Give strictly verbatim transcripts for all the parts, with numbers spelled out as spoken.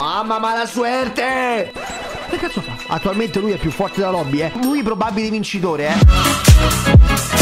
Mamma mala suerte! Che cazzo fa? Attualmente lui è più forte della lobby, eh. Lui probabile vincitore, eh.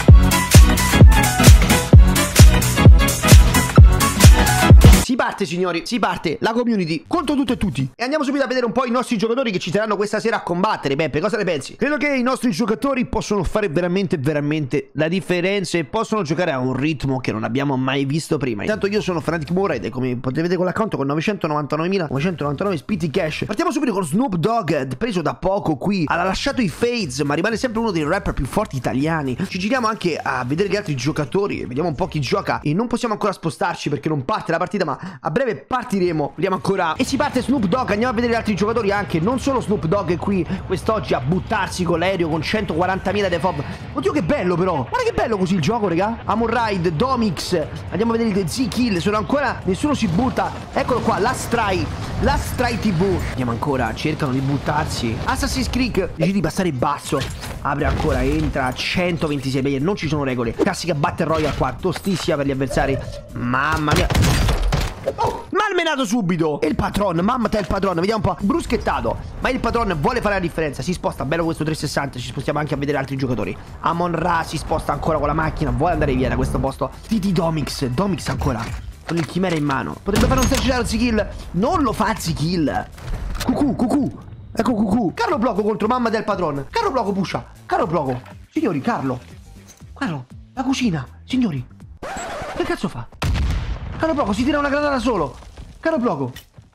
Si parte, signori, si parte, la community contro tutto e tutti. E andiamo subito a vedere un po' i nostri giocatori che ci saranno questa sera a combattere. Beppe, cosa ne pensi? Credo che i nostri giocatori possono fare veramente, veramente la differenza e possono giocare a un ritmo che non abbiamo mai visto prima. Intanto io sono Fanatic Murray e come potete vedere con l'account con novecentonovantanovemilanovecentovantanove Speedy Cash. Partiamo subito con Snoop Dogg, preso da poco qui. Ha lasciato i Fades, ma rimane sempre uno dei rapper più forti italiani. Ci giriamo anche a vedere gli altri giocatori, vediamo un po' chi gioca. E non possiamo ancora spostarci perché non parte la partita, ma a breve partiremo. Vediamo ancora. E si parte Snoop Dogg. Andiamo a vedere gli altri giocatori anche. Non solo Snoop Dogg è qui quest'oggi a buttarsi con l'aereo con centoquarantamila de fob. Oddio che bello però. Guarda che bello così il gioco, raga. Amon Ride, Domix. Andiamo a vedere i Z-Kill. Sono ancora. Nessuno si butta. Eccolo qua. Last Try. Last Try T V. Andiamo ancora. Cercano di buttarsi. Assassin's Creed. Decidi di passare basso. Apre ancora. Entra. centoventisei player. Non ci sono regole. Classica Battle Royale qua. Tostissima per gli avversari. Mamma mia. Oh, malmenato subito. E il patron, mamma te il patron. Vediamo un po', bruschettato. Ma il patron vuole fare la differenza. Si sposta, bello questo trecentosessanta. Ci spostiamo anche a vedere altri giocatori. Amon Ra si sposta ancora con la macchina. Vuole andare via da questo posto. T T Domix, Domix ancora con il chimera in mano. Potrebbe fare un esercitato Z-Kill. Non lo fa Z-Kill. Cucù, cucù. Ecco cucù. Carlo Bloco contro mamma del patron. Carlo Bloco pusha. Carlo Bloco. Signori, Carlo. Carlo, la cucina. Signori. Che cazzo fa? Carlo Bloco si tira una granata solo. Carlo Bloco.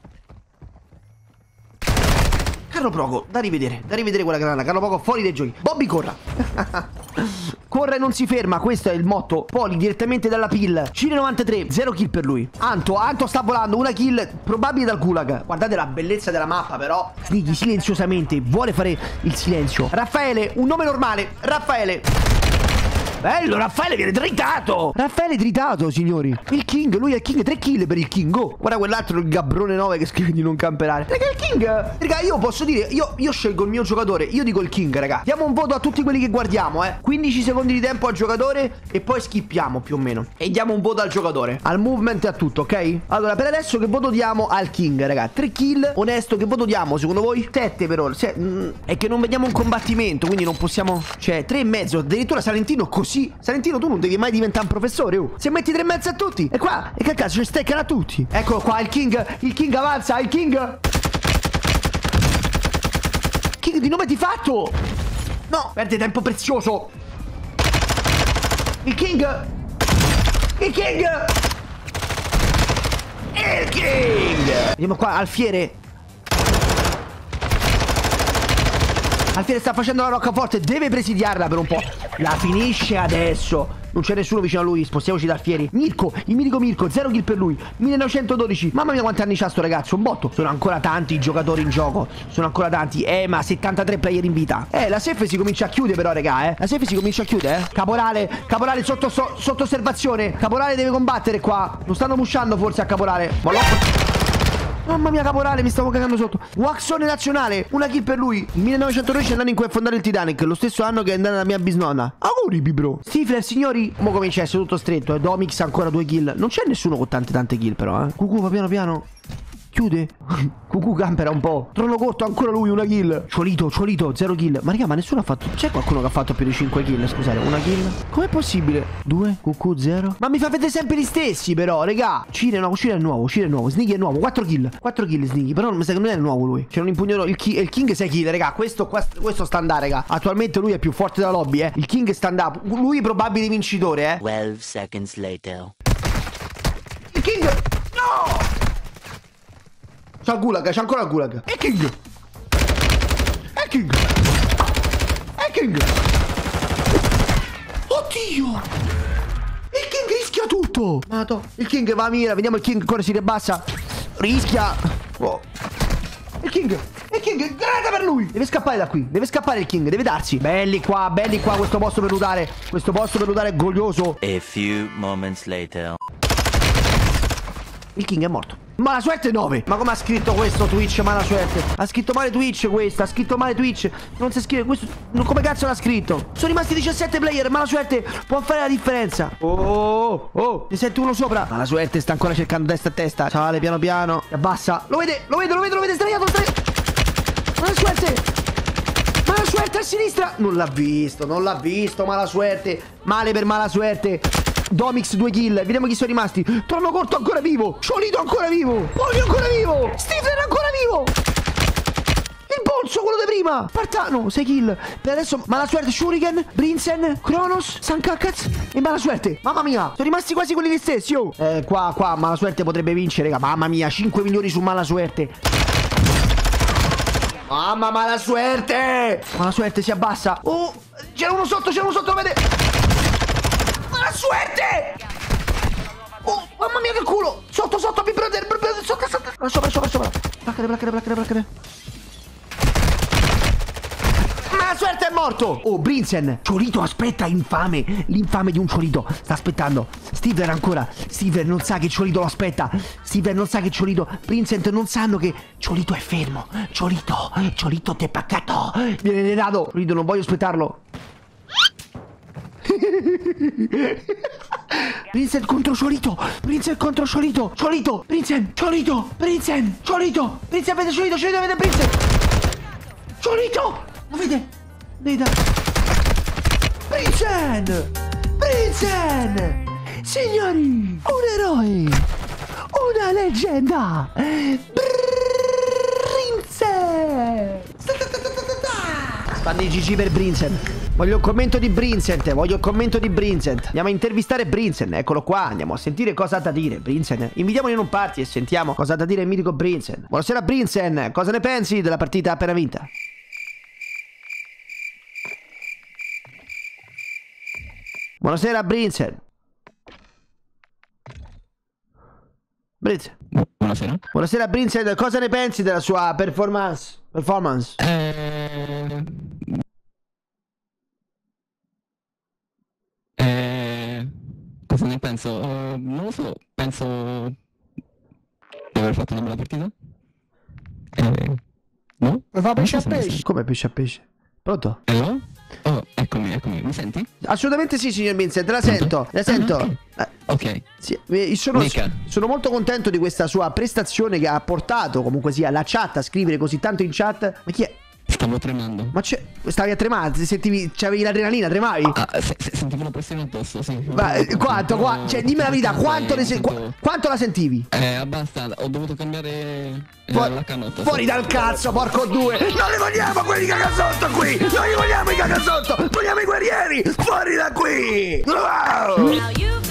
Carlo Bloco, da rivedere. Da rivedere quella granata. Carlo Bloco fuori dai giochi. Bobby corra. Corre e non si ferma. Questo è il motto. Poli direttamente dalla pill. Cine novantatré. Zero kill per lui. Anto. Anto sta volando. Una kill probabile dal gulag. Guardate la bellezza della mappa però. Snighi silenziosamente. Vuole fare il silenzio. Raffaele. Un nome normale. Raffaele. Bello, Raffaele viene tritato. Raffaele tritato, signori. Il King, lui è il King. Tre kill per il King. Oh, guarda quell'altro, il Gabbrone nove che scrive di non camperare. Raga, il King. Raga, io posso dire, io, io scelgo il mio giocatore. Io dico il King, raga. Diamo un voto a tutti quelli che guardiamo, eh. quindici secondi di tempo al giocatore e poi skippiamo più o meno. E diamo un voto al giocatore. Al movement e a tutto, ok? Allora, per adesso che voto diamo al King, raga? Tre kill. Onesto, che voto diamo, secondo voi? Sette per ora. Se, mm, è che non vediamo un combattimento, quindi non possiamo. Cioè, tre e mezzo. Addirittura Salentino così. Salentino, tu non devi mai diventare un professore, oh. Se metti tre e mezzo a tutti. E qua, e che cazzo, ci steccano a tutti. Eccolo qua, il King. Il King avanza, il King. King di nome di fatto. No, perde tempo prezioso. Il King. Il King. Il King. Vediamo qua, Alfiere. Alfiere sta facendo la roccaforte. Deve presidiarla per un po'. La finisce adesso. Non c'è nessuno vicino a lui. Spostiamoci da Alfieri. Mirko, il mitico Mirko. Zero kill per lui. millenovecentododici. Mamma mia quanti anni c'ha sto ragazzo. Un botto. Sono ancora tanti i giocatori in gioco. Sono ancora tanti. Eh ma settantatré player in vita. Eh la safe si comincia a chiudere però raga eh. La safe si comincia a chiudere eh. Caporale. Caporale sotto, so, sotto osservazione. Caporale deve combattere qua. Lo stanno pushando forse a Caporale. Ma lo... Mamma mia Caporale, mi stavo cagando sotto. Waxone nazionale, una kill per lui. Il millenovecentododici è l'anno in cui è fondato il Titanic. Lo stesso anno che è andata la mia bisnonna. Auguri bibro. Stifler signori. Mo comincia a essere tutto stretto eh. Domix ancora due kill. Non c'è nessuno con tante tante kill però eh. Cucù va piano piano. Chiude. Cucù campera un po'. Trono corto ancora lui una kill. Ciolito, Ciolito, zero kill. Ma raga, ma nessuno ha fatto. C'è qualcuno che ha fatto più di cinque kill? Scusate, una kill. Com'è possibile? Due, Cucù, zero. Ma mi fa vedere sempre gli stessi però, raga. Cine no, Cine è nuovo, Cine è nuovo. Snighi è nuovo, quattro kill. quattro kill Snighi. Però mi sa che non è nuovo lui. C'è un impugnatore. Il, il King sei kill, raga. Questo, questo, questo sta andando, raga. Attualmente lui è più forte della lobby, eh. Il King sta andando. Lui è probabile vincitore, eh. twelve seconds later. Il King. No! C'ha il gulag, c'ha ancora il gulag. E King. E King. E King. Oddio. Il King rischia tutto. Mato. Il King va a mira. Vediamo il King ancora si ribassa. Rischia. Oh. Il King. Il King. Granata per lui. Deve scappare da qui. Deve scappare il King. Deve darsi. Belli qua. Belli qua. Questo posto per lutare. Questo posto per lutare è glorioso. A few moments later. Il King è morto. Mala suerte nove. Ma come ha scritto questo Twitch? Mala suerte. Ha scritto male Twitch questa. Ha scritto male Twitch. Non si scrive questo. Come cazzo l'ha scritto? Sono rimasti diciassette player. Mala suerte può fare la differenza. Oh, oh, oh. Ne sente uno sopra. Mala suerte sta ancora cercando testa a testa. Sale piano piano. Si abbassa. Lo vede, lo vede, lo vede, lo vede. Sdraiato, sdraiato. Mala suerte. Mala suerte a sinistra. Non l'ha visto, non l'ha visto. Mala suerte. Male per mala suerte. Domix due kill. Vediamo chi sono rimasti. Trono corto ancora vivo. Ciolito ancora vivo. Polio ancora vivo. Stifler ancora vivo. Il polso, quello di prima. Partano, sei kill. Per adesso mala suerte. Shuriken, Brinsen, Kronos, Sankakaz e mala suerte. Mamma mia, sono rimasti quasi quelli stessi. Oh. Eh, qua, qua, mala suerte potrebbe vincere. Raga. Mamma mia, cinque milioni su mala suerte. Mamma, mala suerte. Mala suerte, si abbassa. Oh, c'era uno sotto, c'era uno sotto, lo vede. Mala suerte. Oh, mamma mia che culo. Sotto, sotto, Big Brother, Big Brother, sotto, sotto. Sopra, sopra, sopra. Placcare, placcare, placcare, placcare. Mala suerte, è morto. Oh, Brinsen. Ciolito aspetta, infame. L'infame di un Ciolito. Sta aspettando. Stifler ancora. Stifler non sa che Ciolito lo aspetta. Stifler non sa che Ciolito. Brinsen non sanno che Ciolito è fermo. Ciolito. Ciolito ti è paccato. Viene Nenado. Ciolito, non voglio aspettarlo. Brinsen contro Ciolito. Brinsen contro Ciolito. Ciolito. Brinsen. Ciolito. Brinsen. Ciolito. Brinsen vede Ciolito. Ciolito vede Brinsen. Ciolito. Lo vede? Veda. Brinsen. Brinsen. Signori, un eroe. Una leggenda. Brinsen. Fanno i G G per Brinsen. Voglio il commento di Brinsen. Voglio il commento di Brinsen. Andiamo a intervistare Brinsen. Eccolo qua. Andiamo a sentire cosa ha da dire Brinsen. Invitiamolo in un party e sentiamo cosa ha da dire il mitico Brinsen. Buonasera Brinsen. Cosa ne pensi della partita appena vinta? Buonasera Brinsen. Brinsen. Buonasera. Buonasera Brinsen. Cosa ne pensi della sua performance? Performance? Eh... Eh... Cosa ne penso? Uh, non lo so. Penso di aver fatto una bella partita. Eh... No? Fa pesce a pesce. Come pesce a pesce? Pronto? Hello? Oh, eccomi, eccomi. Mi senti? Assolutamente sì, signor Vincent, la sento, la sento. Ah, ok. Okay. Sì, sono, sono molto contento di questa sua prestazione che ha portato comunque sia la chat a scrivere così tanto in chat. Ma chi è? Stavo tremando. Ma c'è... Stavi a tremare? Sentivi... C'avevi l'adrenalina? Tremavi? Ah, se, se, sentivo una pressione addosso, sì. Ma quanto? Qua... Cioè, dimmi la verità, quanto, ne se... Qu quanto la sentivi? Eh, abbastanza. Ho dovuto cambiare eh, Fu la canotta. Fuori dal cazzo, porco due! Non li vogliamo quelli cagasotto qui! Non li vogliamo i cagasotto! Vogliamo i guerrieri! Fuori da qui! Wow!